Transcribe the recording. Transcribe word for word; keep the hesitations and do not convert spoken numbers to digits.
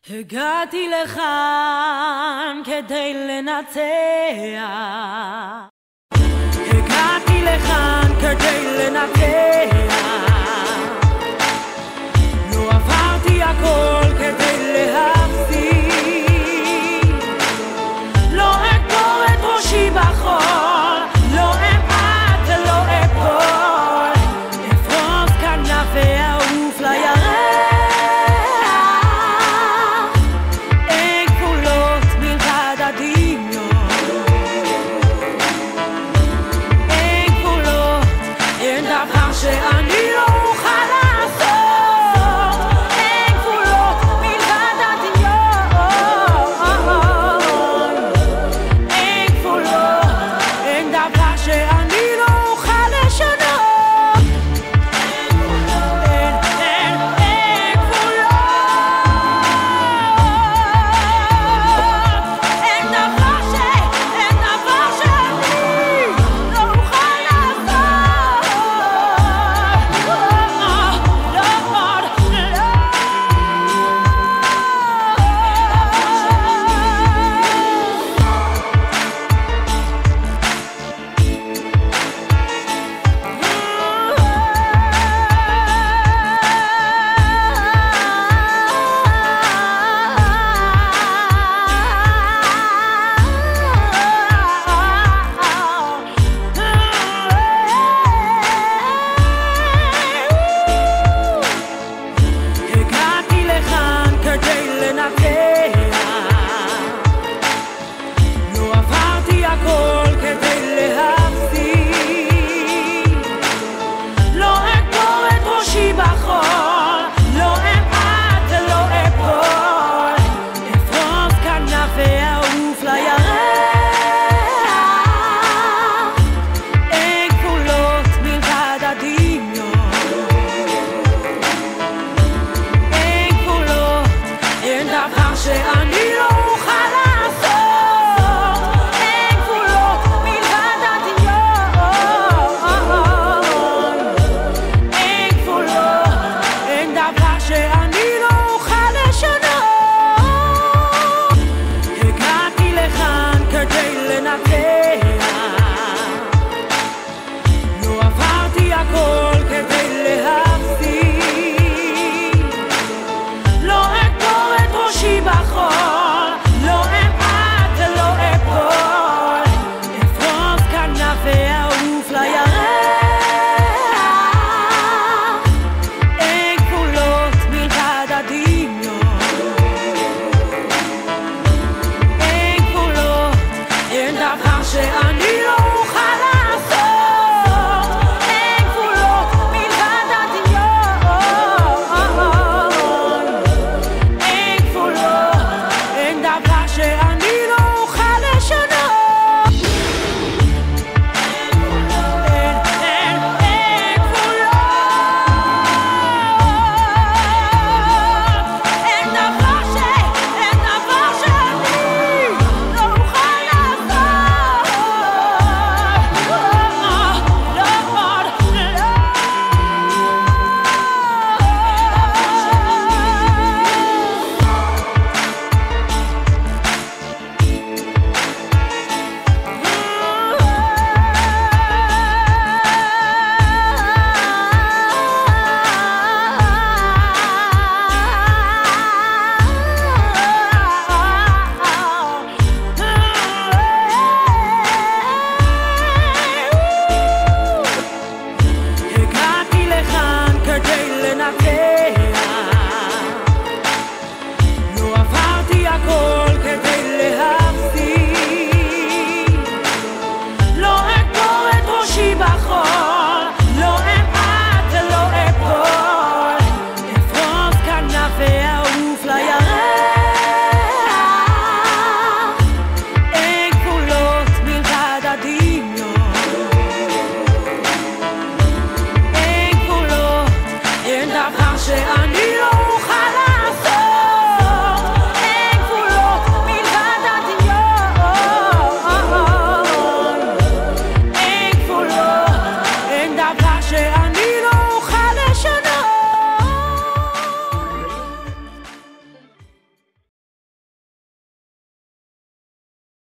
הגעתי לכאן כדי לנצח, הגעתי לכאן כדי לנצח, לא עברתי הכל כדי להפסיד, לא אקבור את ראשי בחול, לא אמעט ולא אפול, אפרוס כנף ואעוף לירח. שאני לא אוכל לעשות, אין גבולות מלבד הדמיון, אין גבולות, אין דבר שאני לא אוכל לשנות, אין גבולות, אין, אין, אין גבולות, אין דבר ש... אין דבר שאני לא אוכל לעשות. לא עברתי הכל כדי להפסיד, לא אקבור את ראשי בחול, לא אמעט ולא אפול, אפרוס כנף ואעוף לירח, אין גבולות מלבד הדמיון, אין גבולות, אין דבר שאני לא אוכל לעשות, אין גבולות מלבד הדמיון, אין גבולות, אין דבר שאני לא אוכל לשנות. הגעתי לכאן כדי לנצח, לא עברתי הכל כדי להפסיד, לא אקבור את ראשי בחול, לא אמעט ולא אפול, אפרוס כנף ואעוף לירח, אין גבולות מלבד הדמיון, אין גבולות, אין דבר שאני לא אוכל לעשות, אין גבולות מלבד הדמיון, אין גבולות, אין דבר שאני לא אוכל לשנות, אין גבולות, אין, אין, אין גבולות, אין דבר ש... אין דבר שאני לא אוכל לעשות, לא עוד, לא הגעתי לכאן כדי לנצח, לא עברתי הכל